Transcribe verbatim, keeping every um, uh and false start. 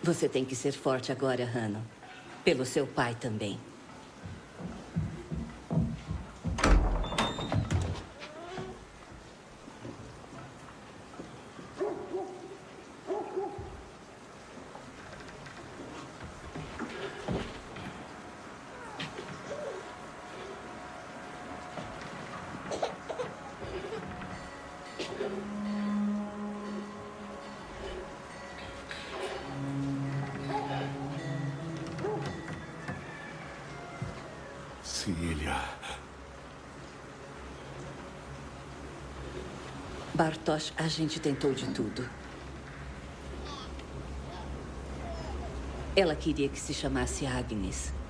Você tem que ser forte agora, Hanno. Pelo seu pai também. Cília. Bartosz, a gente tentou de tudo. Ela queria que se chamasse Agnes.